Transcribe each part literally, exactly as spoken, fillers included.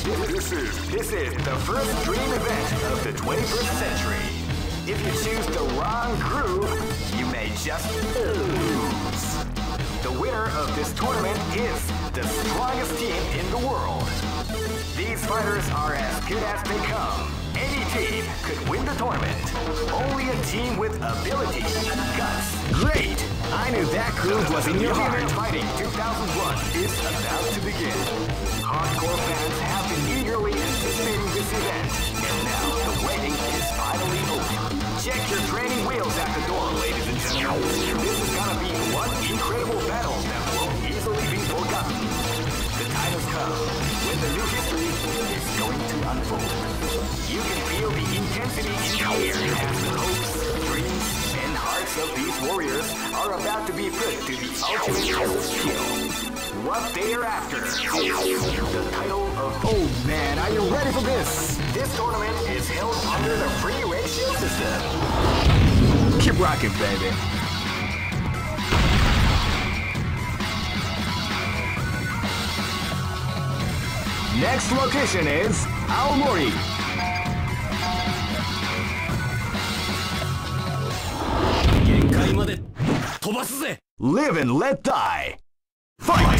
This is, this is the first dream event of the twenty-first century. If you choose the wrong groove, you may just lose. The winner of this tournament is the strongest team in the world. These fighters are as good as they come. Any team could win the tournament. Only a team with ability, guts. Great! I knew that groove was in your heart. Fighting two thousand one is about to begin. Hardcore fans have been eagerly anticipating this event, and now the waiting is finally over. Check your training wheels at the door, ladies and gentlemen. This is gonna be one incredible battle that won't easily be forgotten. The time has come when the new history is going to unfold. You can feel the intensity in the air as the hopes, dreams, and hearts of these warriors are about to be put to the ultimate test of skill. What they are after is the title of... Oh man, are you ready for this? This tournament is held under the free ratio system. Keep rocking, baby. Next location is Aomori. Live and let die. Fight!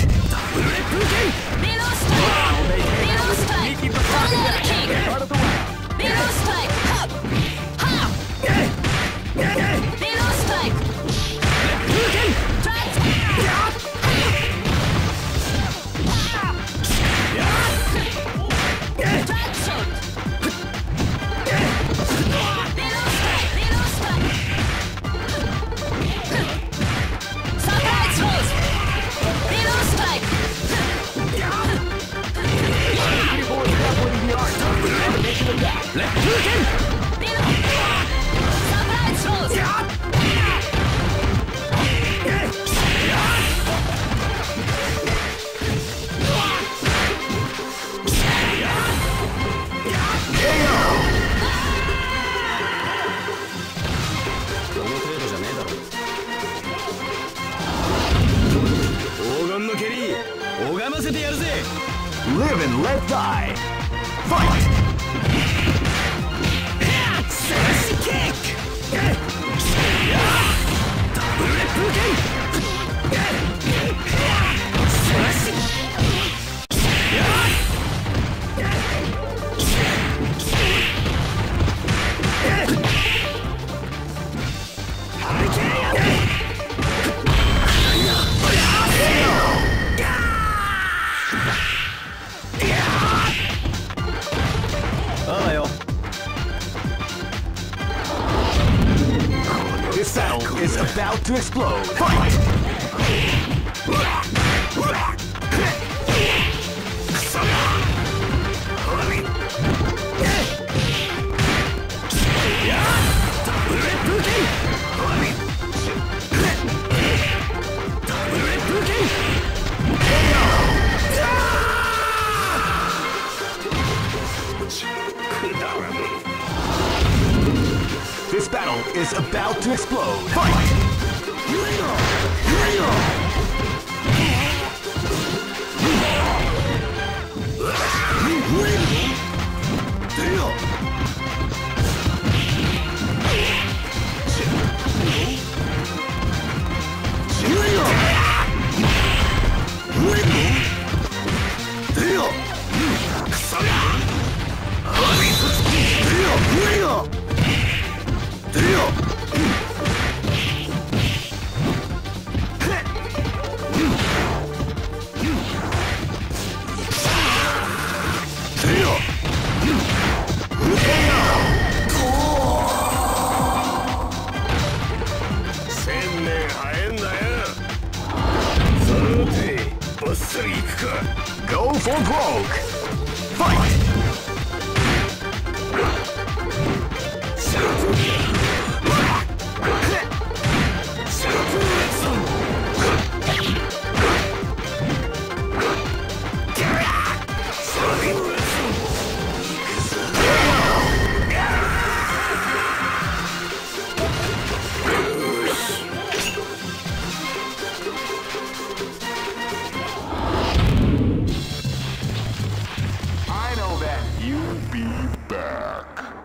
Live and let die. Fight! Slash kick! Double replicate! Slash! This battle is about to explode. Fight! This battle is about to explode. Fight! Go for broke! Fight! I know You'll be back.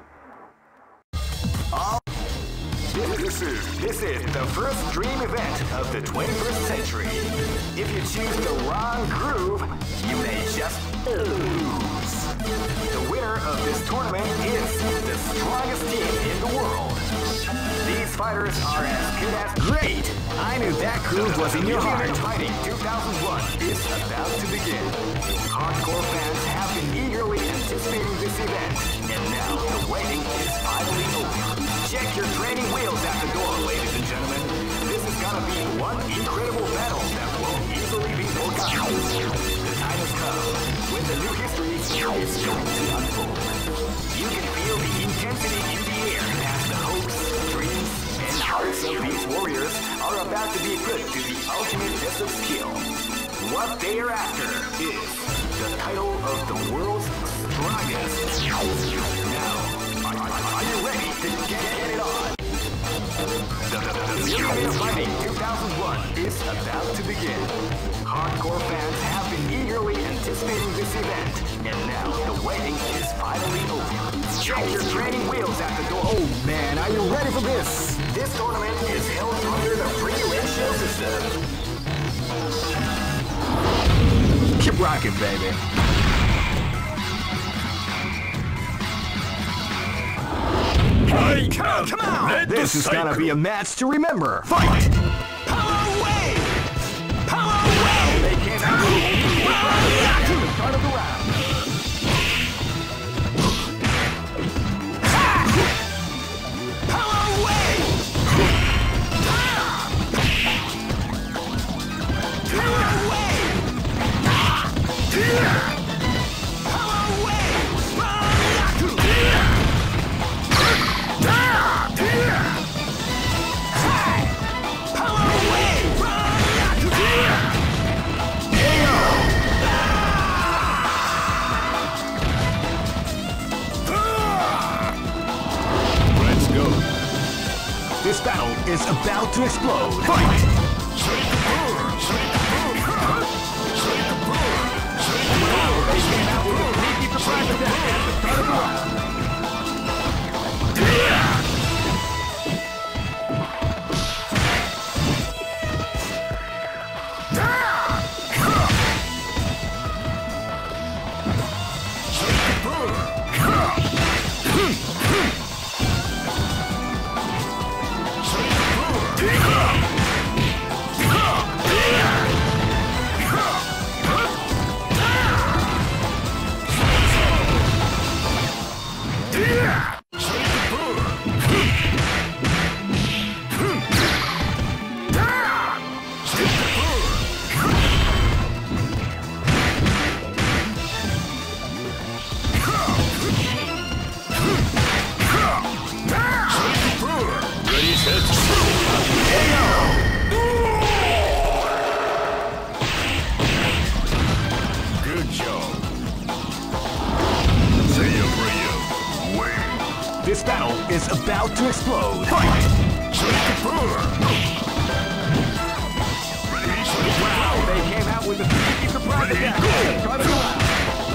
All This is this is the first dream event of the twenty-first century. If you choose the wrong groove, you may just lose. The winner of this tournament is the strongest team in the world. These fighters are as good as great. I knew that groove was in your heart. Fighting two thousand one is about to begin. Hardcore fans have been eagerly anticipating this event, and now the waiting is finally over. Check your training wheels at the door, ladies and gentlemen. This is gonna be one incredible battle that won't easily be forgotten. The time has come when the new history is going to unfold. You can feel the intensity in the air as the hopes, dreams, and hearts of these warriors are about to be put to the ultimate test of skill. What they are after is the title of the world's strongest. Now, are you ready to get, get it on? The, the, the Millionaire Fighting two thousand one is about to begin. Hardcore fans have been eagerly anticipating this event, and now the waiting is finally over. Check your training wheels at the door. Oh man, are you ready for this? This tournament is held under the free ratio system. Keep rocking, baby. Hey, come, come on! This is gonna be a match to remember. Fight! Power wave! Power wave! They came out at the start of the round. Power wave! Power wave! This battle is about to explode. Fight! Wow, they came out with a sneaky surprise attack at the start of the round. This battle is about to explode. Fight! Wow, they came out with a sneaky surprise attack at the start of the round.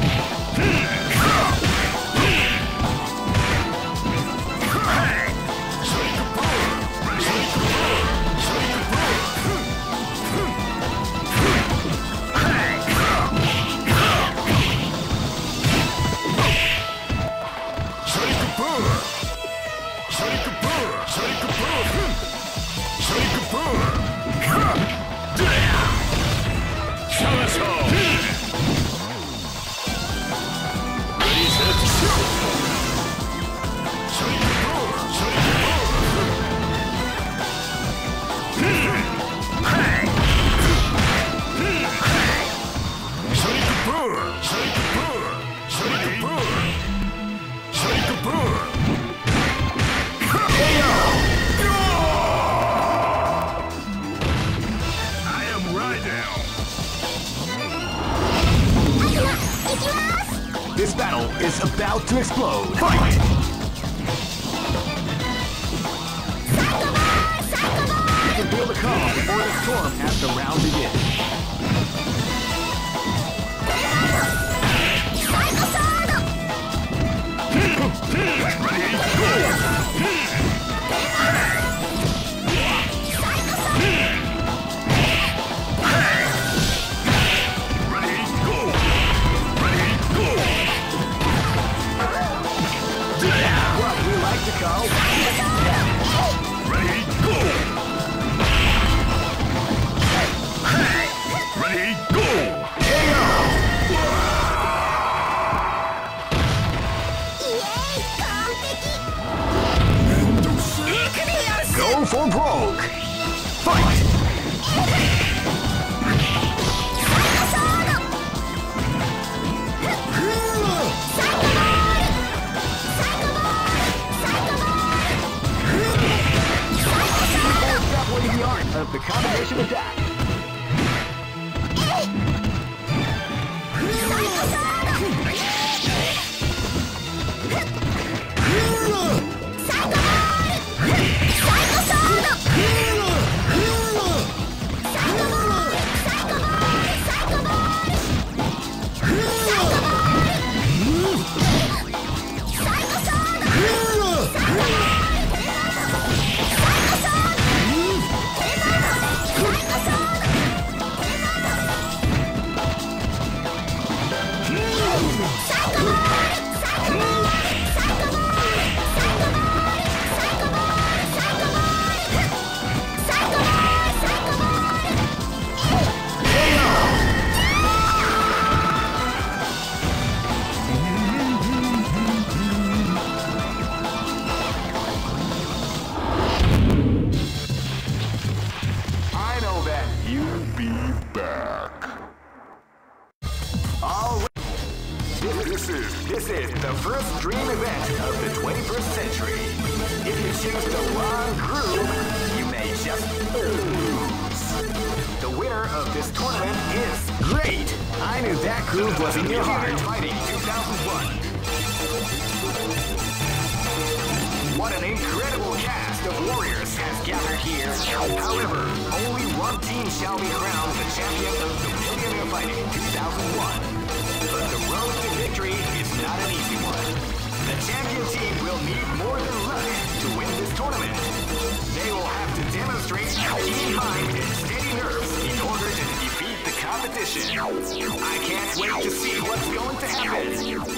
This battle is about to explode. Fight! You can feel the calm before the storm as the round begins. combination attack. This is the first dream event of the twenty-first century. If you choose the wrong groove, you may just lose. The winner of this tournament is... Great! I knew that groove was in your heart. Fighting two thousand one. What an incredible cast of warriors has gathered here. However, only one team shall be crowned the champion of the Millionaire Fighting two thousand one. But the road to victory is not an easy one. The champion team will need more than luck to win this tournament. They will have to demonstrate keen mind and steady nerves in order to defeat the competition. I can't wait to see what's going to happen.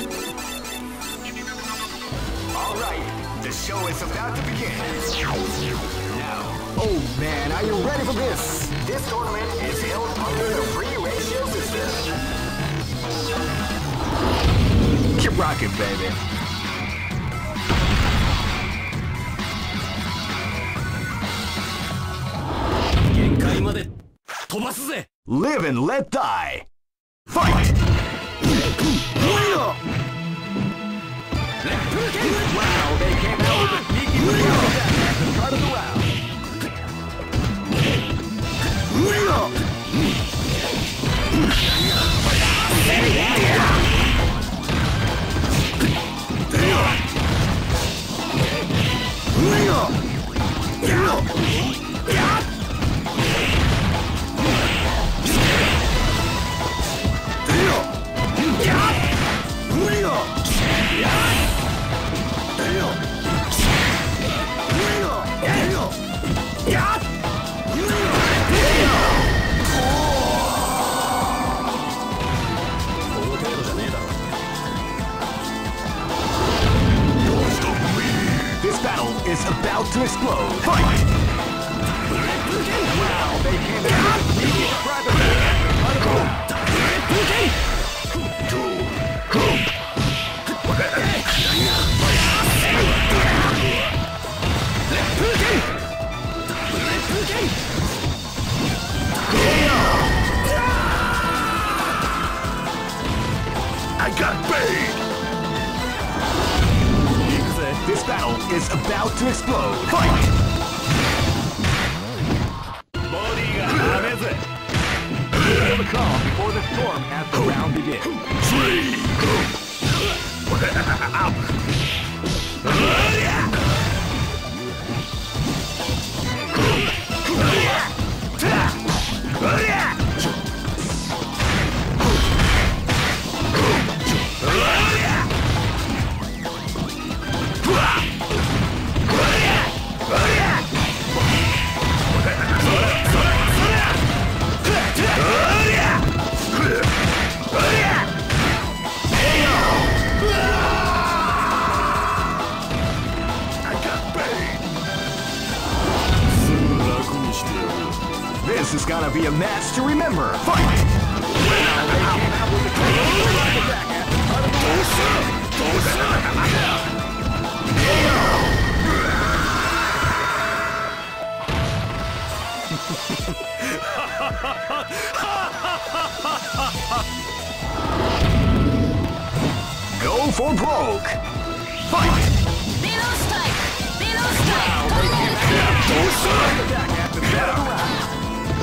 Alright, the show is about to begin. Now, oh man, are you ready for this? This tournament is held under the free ratio system. Keep rocking, baby. Live and let die. Fight! Wow, they came out with a sneaky attack at the start of the round. This battle is about to explode. Fight! Wow, they came in with immediate gravity. I got bait! This battle is about to explode. Fight! Feel the calm before the storm as the round begins. This is gonna be a match to remember. Fight! Wow, they came out with a attack at the start of the Go for broke! Fight! Below strike! Below strike! Wow, they came out with a attack at the start of the round.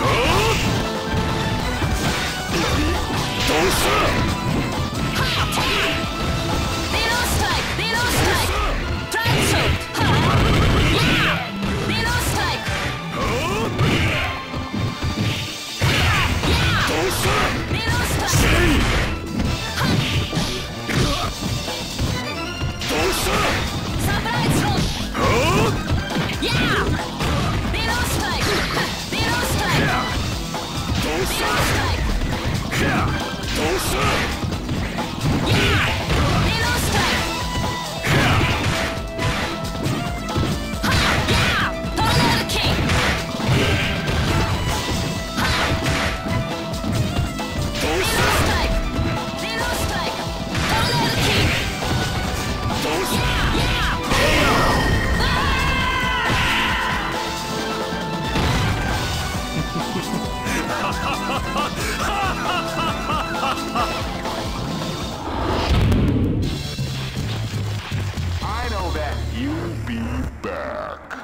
I know that you'll be back.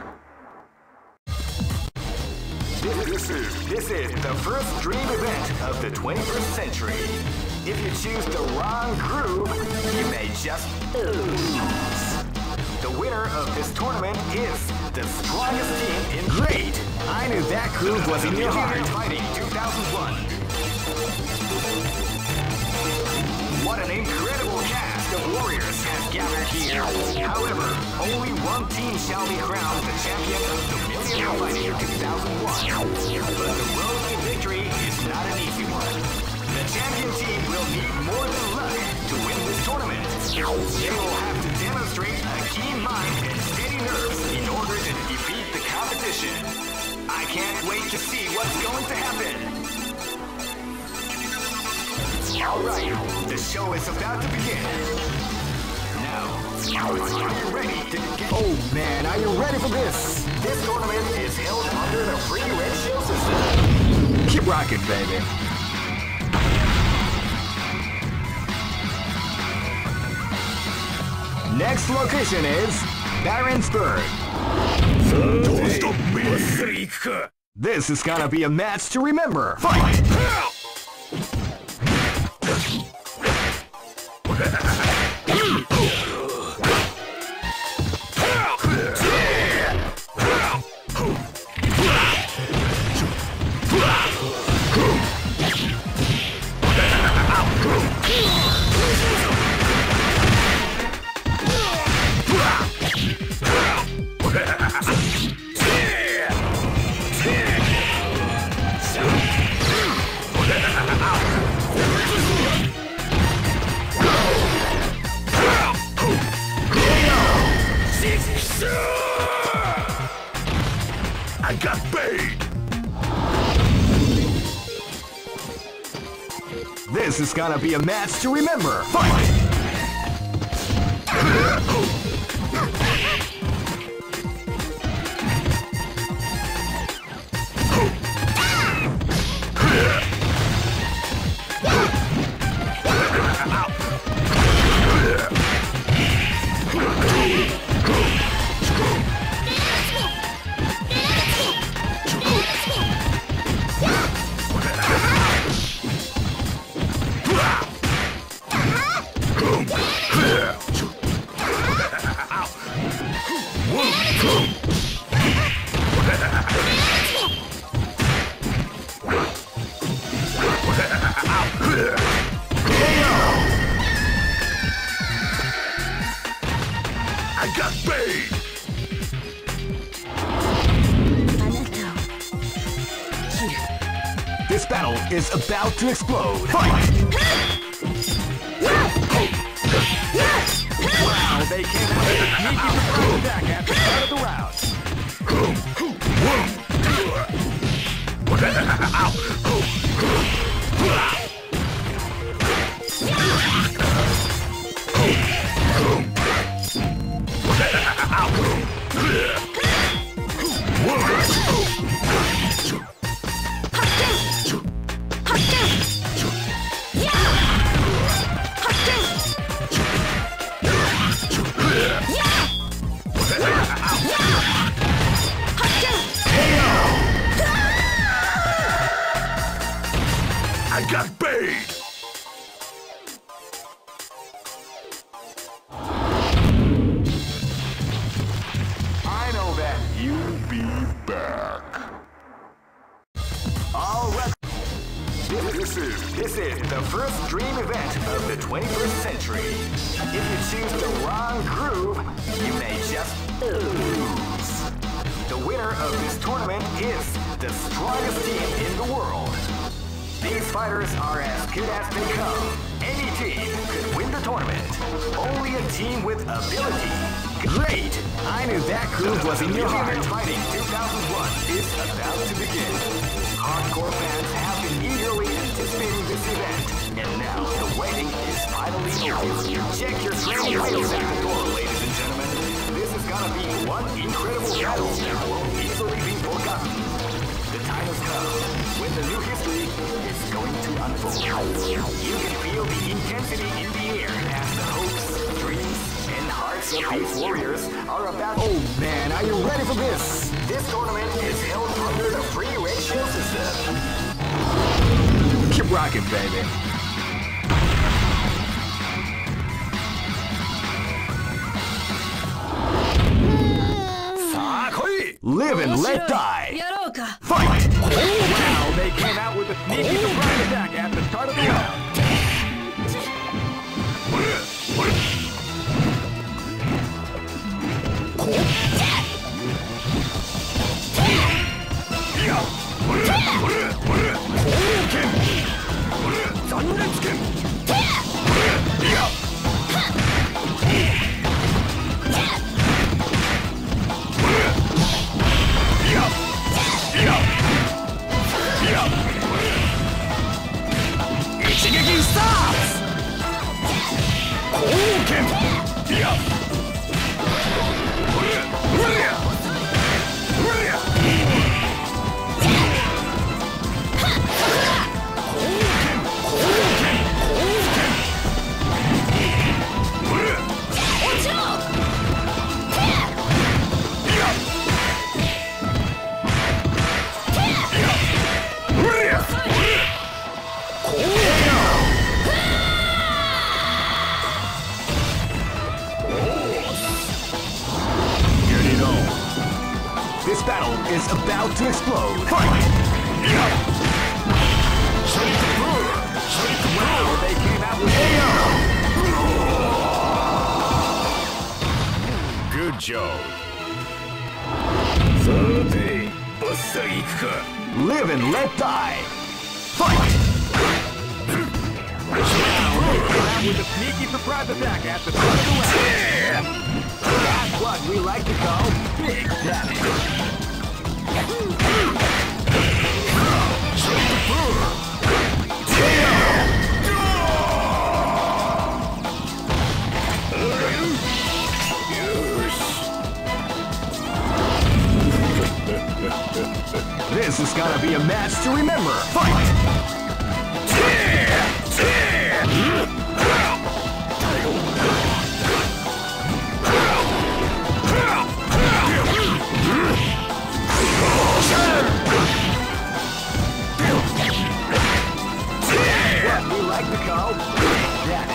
This is this is the first dream event of the twenty-first century. If you choose the wrong groove, you may just lose. The winner of this tournament is the strongest team in. Great! I knew that groove was in your heart. Fighting two thousand one. What an incredible cast of warriors has gathered here. However, only one team shall be crowned the champion of the Millionaire Fighting two thousand one. But the road to victory is not an easy one. The champion team will need more than luck to win this tournament. They will have to demonstrate a keen mind and steady nerves in order to defeat the competition. I can't wait to see what's going to happen. Alright, the show is about to begin. Now, are you ready to get... Oh man, are you ready for this? This tournament is held under the free ratio system. Keep rocking, baby. Next location is Barentsburg. This is gonna be a match to remember. Fight! I got bait! This is gonna be a match to remember. Fight! I got bait! This battle is about to explode. Fight! Wow, they came out with a sneaky surprise attack at the start of the round. the first dream event of the twenty-first century. If you choose the wrong groove, you may just lose. The winner of this tournament is the strongest team in the world. These fighters are as good as they come. Any team could win the tournament. Only a team with ability. Great! I knew that groove was in your heart. Fighting two thousand one is about to begin. Hardcore fans have been eagerly anticipating this event, and now the waiting is finally over. Check your training wheels at the door, ladies and gentlemen. This is gonna be one incredible battle that won't easily be forgotten. The time has come when the new history is going to unfold. You can feel the intensity in the air as the hopes, dreams, and hearts of these warriors are about. Oh man, are you ready for this? This tournament is held under the free ratio system. Keep rocking, baby. Live and let die. Fight! Oh wow, they came out with a sneaky surprise attack at the start of the round. Ichigeki starts! Kouken! Yeah! This battle is about to explode. Fight! Wow, they came out with A O! Good job. Live and let die. Fight! Wow, they came out with a sneaky surprise attack at the start of the round. That's what we like to call big damage. This is gonna be a match to remember. Fight! What we like to call damage.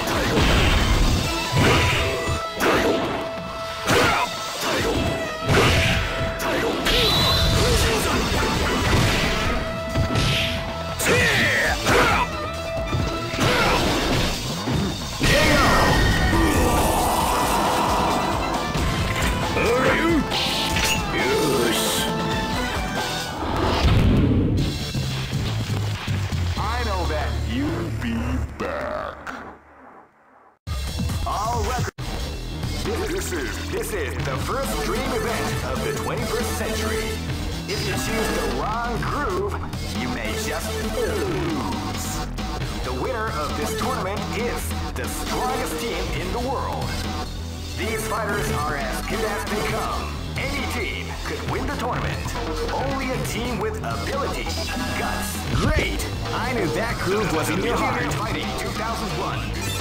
This is the first dream event of the twenty-first century. If you choose the wrong groove, you may just lose. The winner of this tournament is the strongest team in the world. These fighters are as good as they come. Any team could win the tournament. Only a team with ability, guts. Great! I knew that groove was in your heart. Fighting two thousand one.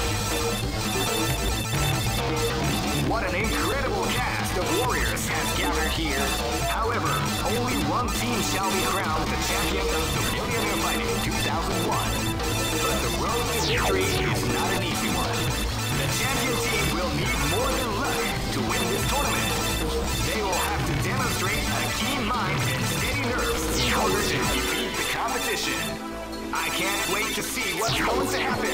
What an incredible cast of warriors has gathered here. However, only one team shall be crowned the champion of the Millionaire Fighting two thousand one. But the road to victory is not an easy one. The champion team will need more than luck to win this tournament. They will have to demonstrate a keen mind and steady nerves in order to defeat the competition. I can't wait to see what's going to happen.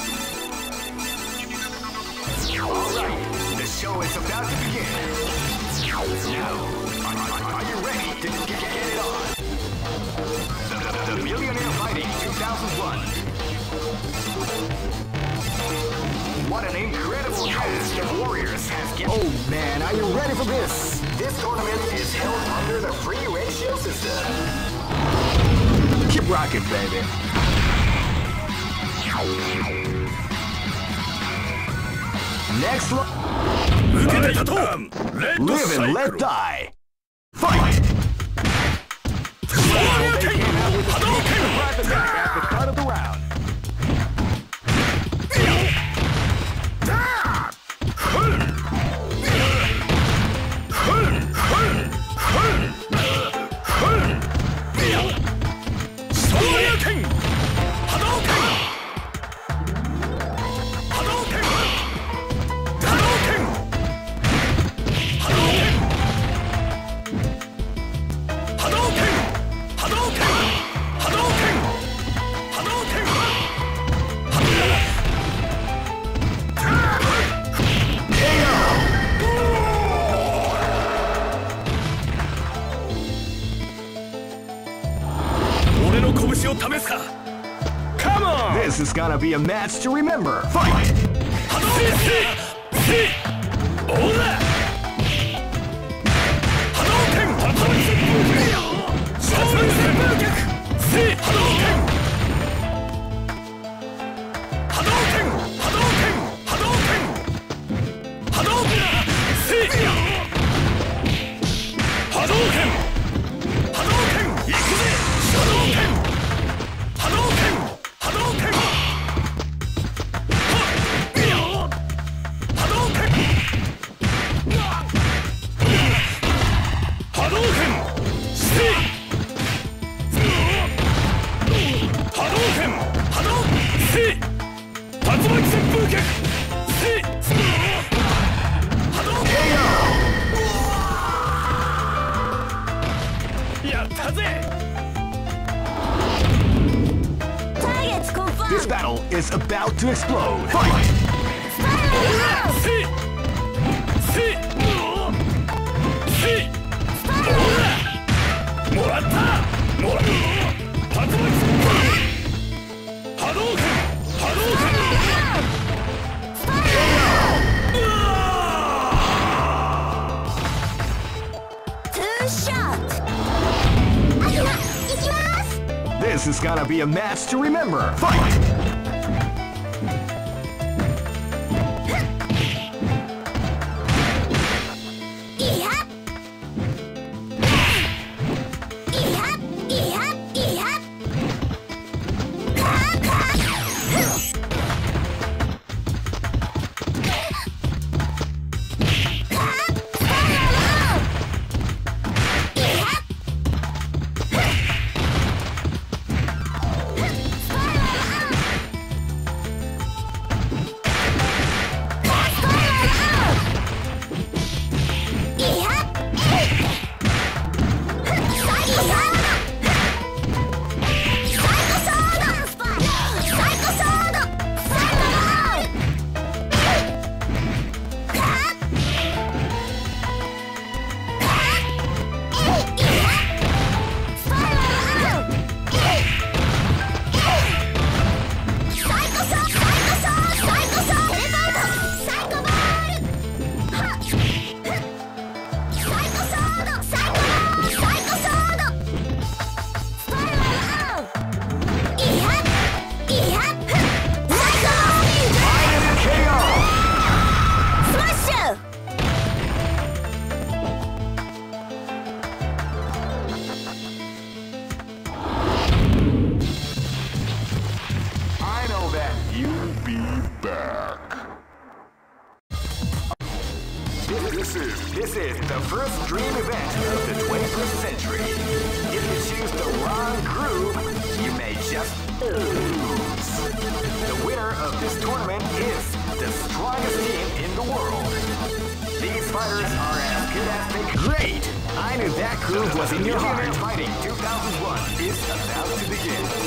Alright, the show is about to begin. Now, are, are you ready to get, get it on? The, the, the Millionaire Fighting two thousand one. What an incredible cast of warriors has given. Oh man, are you ready for this? This tournament is held under the free ratio system. Keep rocking, baby. Next look. Live and let die. Fight! Well, they came out with the right back at the cut of the round. Come on! This is gonna be a match to remember. Fight! This battle is about to explode. Fight! This is gonna be a match to remember. Fight! This is, this is the first dream event of the twenty-first century. If you choose the wrong groove, you may just lose. The winner of this tournament is the strongest team in the world. These fighters are as good as they can. Great! I knew that groove was in your heart. Fighting two thousand one is about to begin.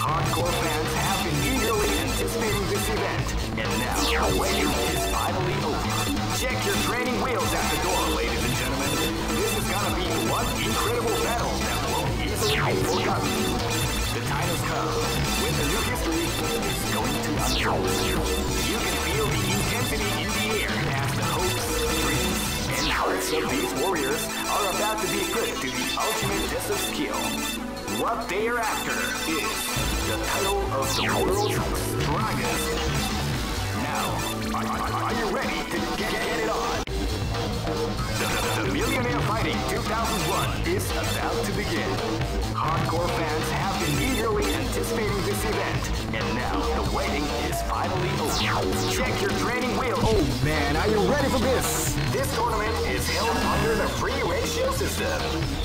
Hardcore fans have been eagerly anticipating this event, and now the waiting is finally over. Check your training wheels at the door, ladies and gentlemen. This is gonna be one incredible battle that won't easily be forgotten. The time has come when the new history is going to unfold. You can feel the intensity in the air as the hopes, dreams, and hearts of these warriors are about to be put to the ultimate test of skill. What they are after is the title of the world's strongest. Now, are, are you ready to get, get it on? The, the, the Millionaire Fighting two thousand one is about to begin. Hardcore fans have been eagerly anticipating this event, and now the waiting is finally over. Check your training wheel. Oh man, are you ready for this? This tournament is held under the free ratio system.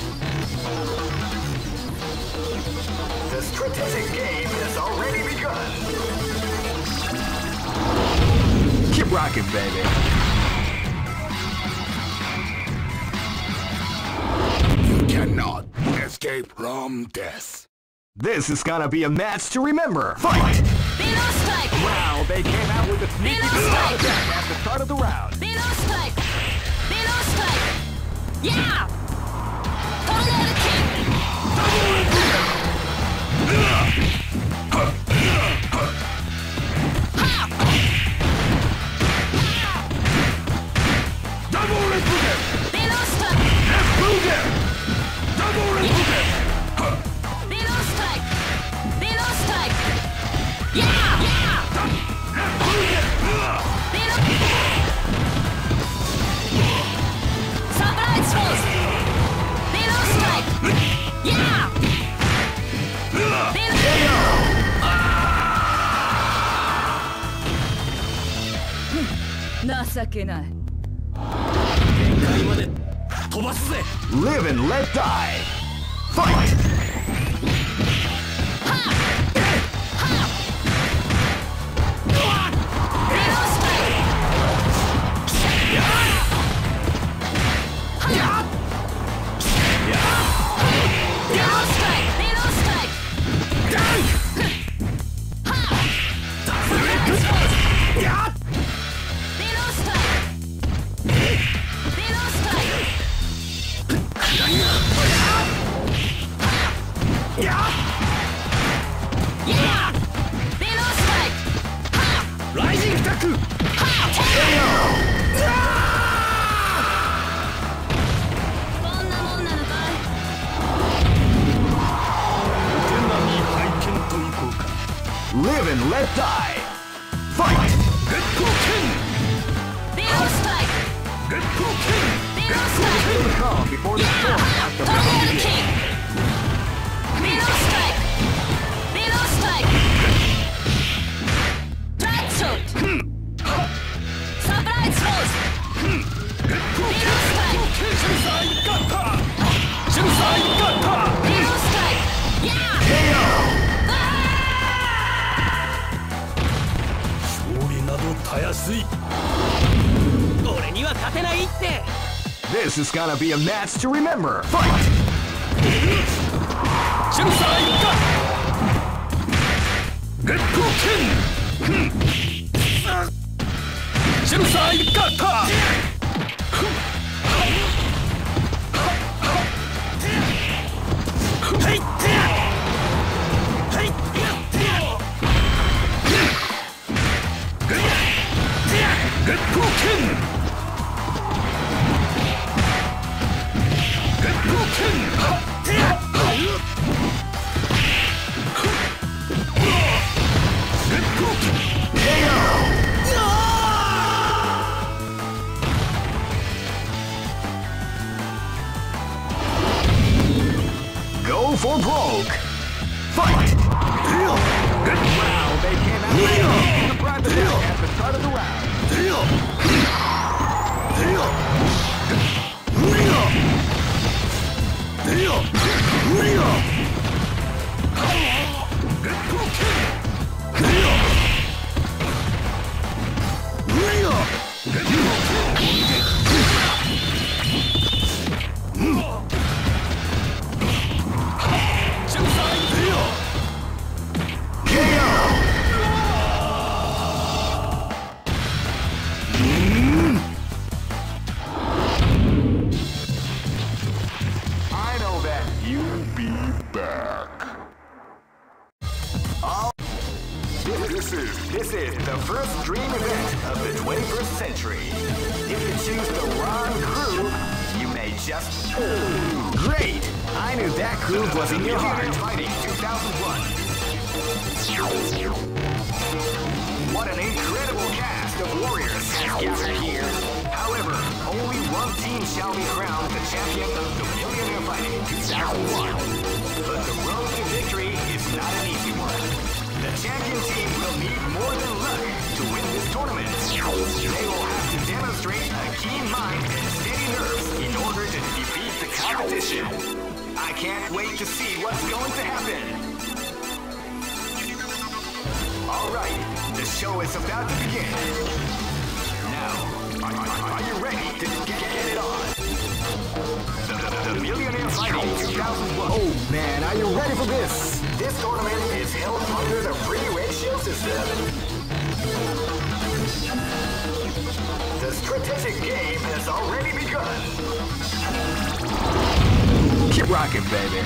The strategic game has already begun. Keep rocking, baby. You cannot escape from death. This is gonna be a match to remember. Fight! Below strike! Wow, they came out with a sneaky Below strike! attack at the start of the round. Below strike! Below strike! Yeah! Tornado kick! Ha! Double Repugate! Below strike! Repugate! Double Repugate! Below strike! Below strike! Yeah! Yeah! Repugate! Surprise force! Below strike! Yeah! Below... 情けない。限界まで飛ばすぜ。 Live and let die. Fight! Rising attack! Live and let die. Fight! Get cooking! Below strike! Get cooking! Below strike! Calm before the storm. The battle Tornado begins. kick! Below strike! Below strike! Trap shot! Surprise force! Below strike! Shinsai Gata! Shinsai Gata! Below strike! Yeah! 勝利などたやすい。 俺には勝てないって This is gonna be a match to remember. Fight! Shinsai Gata! Get cooking! Shinsai Gata! Hey! Hey! Get cooking! Get cooking! Get cooking! Go for broke. Fight! Get Wow, they came out with a surprise attack at the start of the round. Rio! century. If you choose the wrong groove, you may just lose. Great! I knew that groove was in your heart. Fighting two thousand one. What an incredible cast of warriors has gathered here. However, only one team shall be crowned the champion of the Millionaire Fighting two thousand one. But the road to victory is not an easy one. The champion team will need more than luck to win this tournament. They will have to demonstrate a keen mind and steady nerves in order to defeat the competition. I can't wait to see what's going to happen. Alright, the show is about to begin. Now, are, are, are you ready to get, get it on? The, the, the Millionaire Fighting two thousand one. Oh man, are you ready for this? This tournament is held under the free ratio system. The strategic game has already begun. Keep rocking, baby.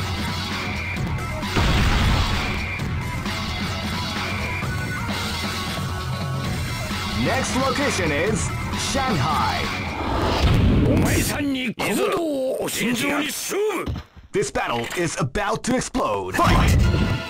Next location is Shanghai. This battle is about to explode. Fight!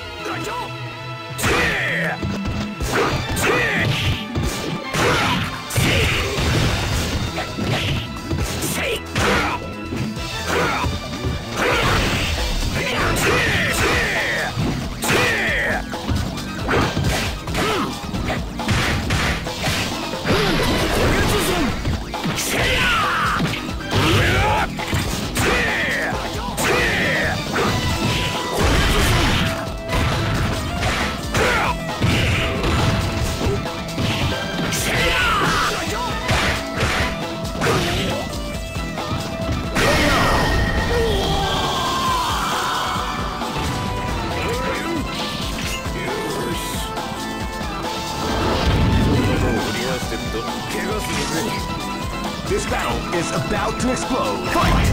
This battle is about to explode. Fight!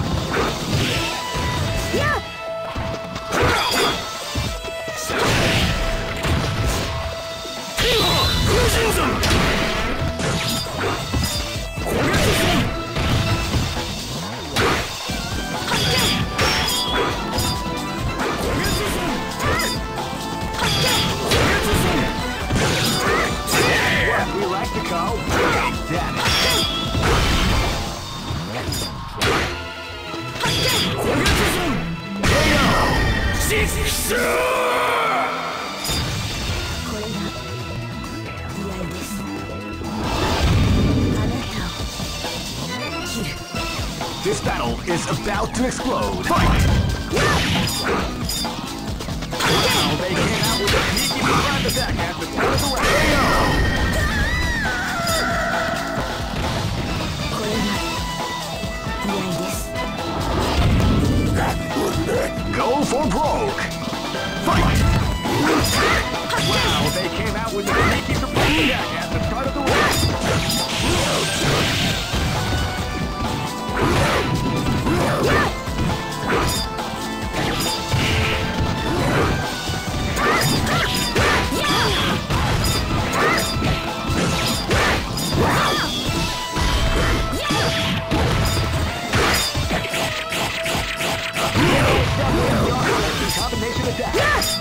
Yeah! What we like to call damage. This battle is about to explode. Fight! Wow, they came out with a sneaky surprise attack at the start of the round. Go for broke! Fight! Wow, they came out with a sneaky surprise attack at the start of the round. Combination attack. Yes!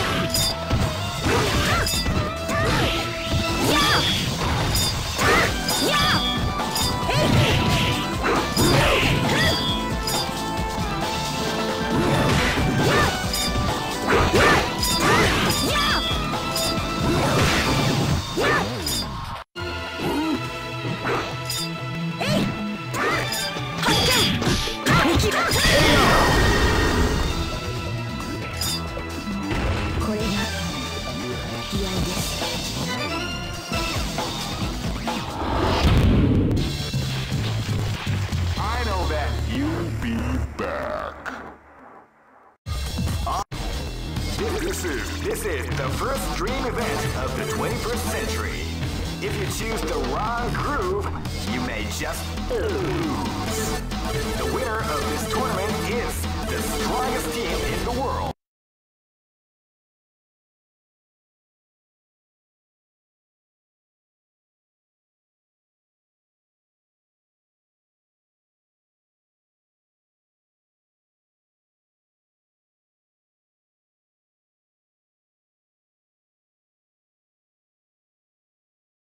This is the first dream event of the twenty-first century. If you choose the wrong groove, you may just lose. The winner of this tournament is